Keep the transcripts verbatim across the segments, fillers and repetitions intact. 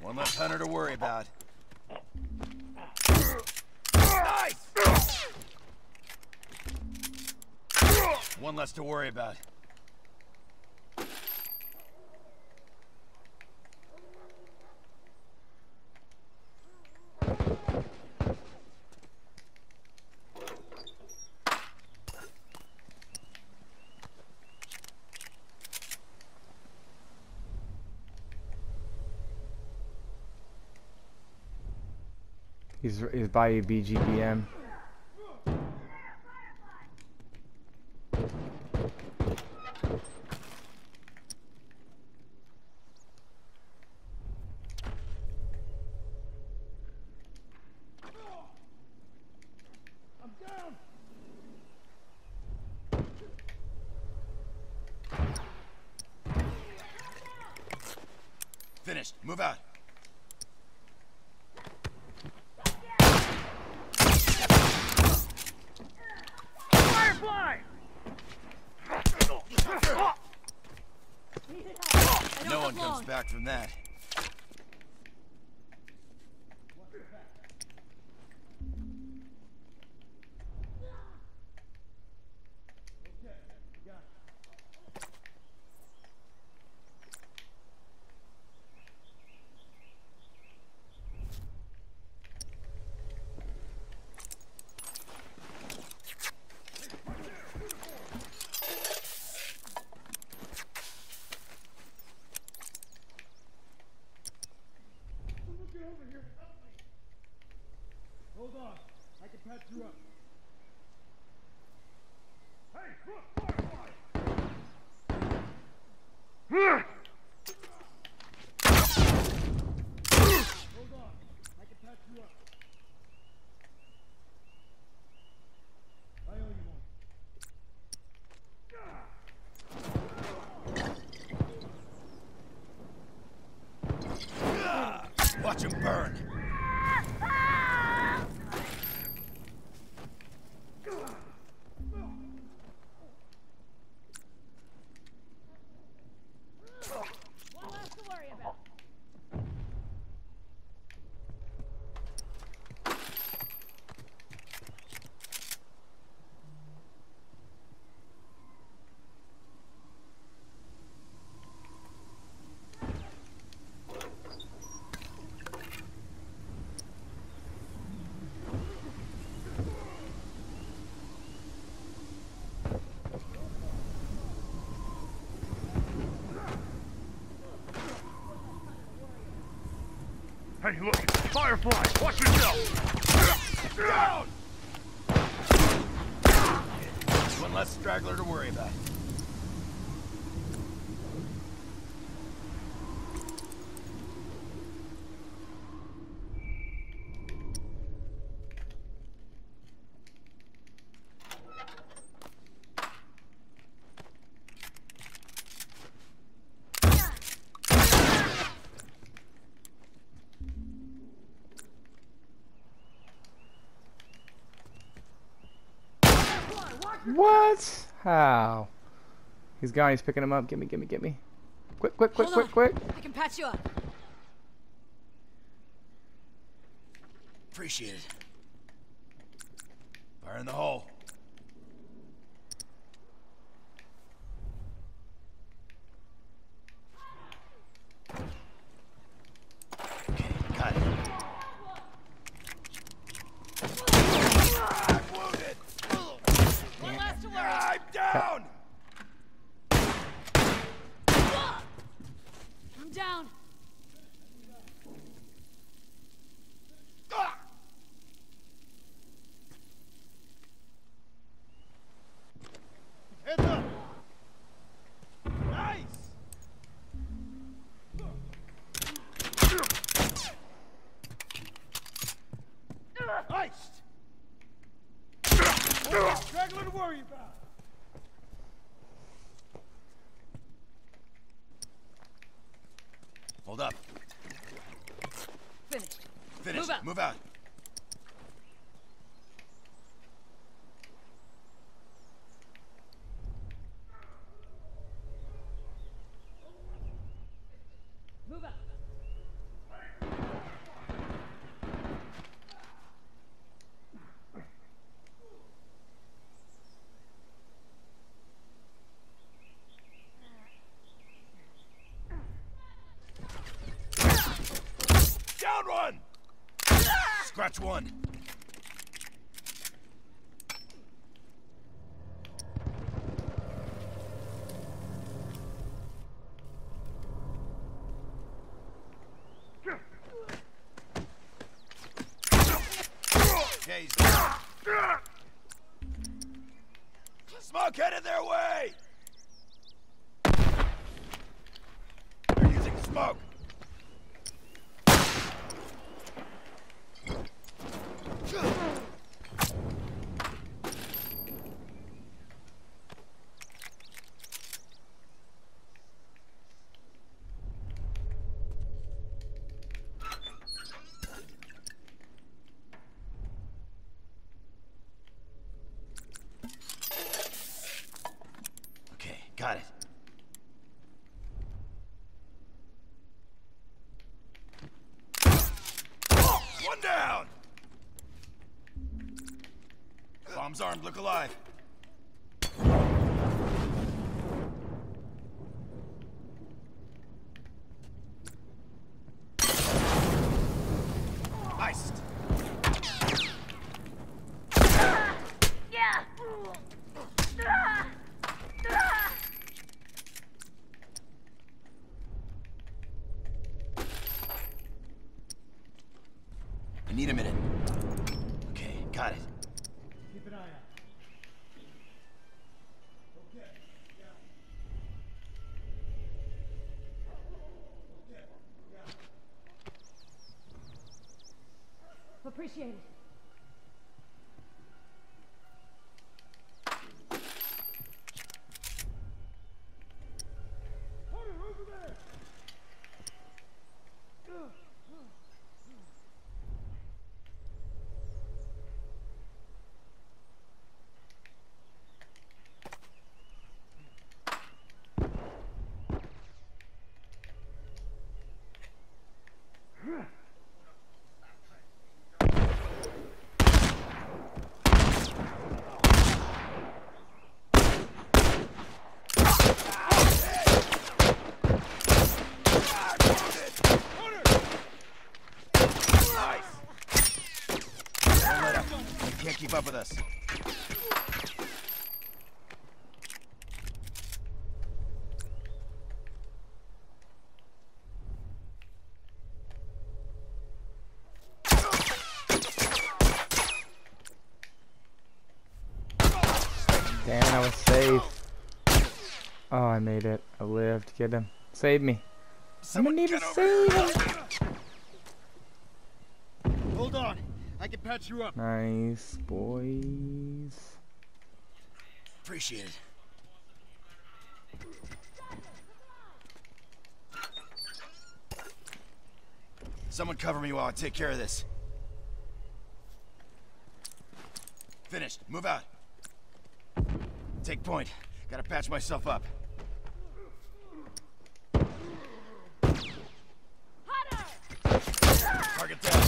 One less hunter to worry about. Nice! One less to worry about. He's, he's by a B G B M. Finished. Move out. Firefly! No one comes back from that. Hold on, I can patch you up. Hey, look, Firefly! Hold on, I can patch you up. I owe you one. Watch him burn. One less to worry about. Hey, look! Firefly! Watch yourself! Down! One less straggler to worry about. What? How? He's gone. He's picking him up. Gimme, gimme, gimme. Quick, quick, quick, Hold quick, on. quick. I can patch you up. Appreciate it. Fire in the hole. Okay, got it. I'm wounded. One less to worry. I'm down. I'm down. Ah! Heads up. Nice. Iced. Straggler to worry about. Hold up. Finished. Finish. Move out. Move out. Move out. Patch one. Okay, he's down. Smoke headed their way! They're using smoke. Got it. Oh, one down! Bomb's armed, look alive. Iced. Yeah. I need a minute. Okay, got it. Keep an eye out. Okay. Yeah. Okay. Yeah. Appreciate it. Hunter, over there! Can't keep up with us. Damn, I was safe. Oh, I made it. I lived. Get him. Save me. I'm gonna need to get over save here. him. Hold on. I can patch you up. Nice, boys. Appreciate it. Someone cover me while I take care of this. Finished. Move out. Take point. Gotta patch myself up. Hunter! Target down.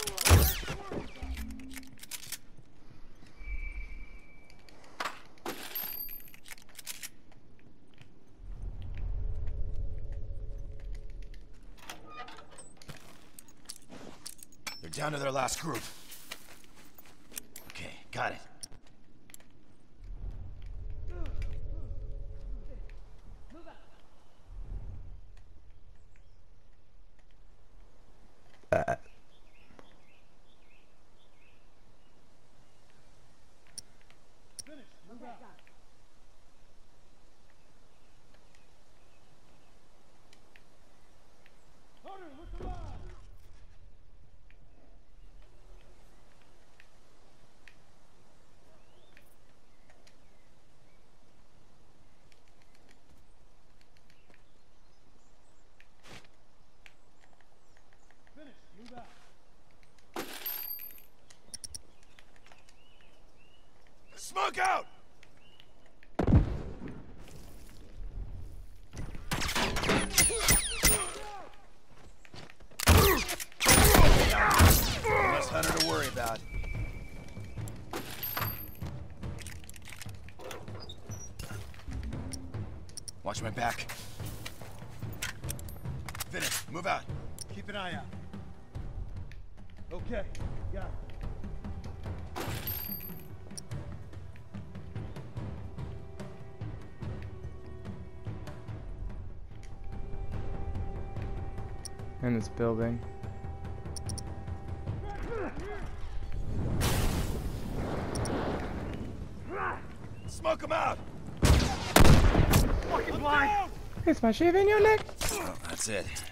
They're down to their last group. Okay, got it. Uh, Finish. Move out. Hunter, look alive! Finish. Move out. Smoke out! Less Hunter to worry about. Watch my back. Finish. Move out. Keep an eye out. Okay, got it. In this building. Smoke him out! Fucking blind! Is my shave in your neck? That's it.